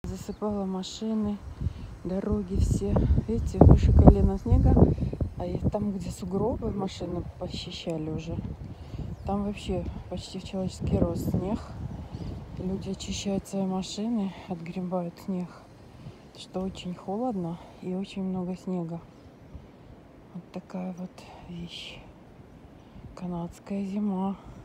засыпало машины, дороги все. Видите, выше колена снега. А там, где сугробы машины пощищали уже, там вообще почти в человеческий рост снег. Люди очищают свои машины, отгребают снег, что очень холодно и очень много снега. Вот такая вот вещь. Канадская зима.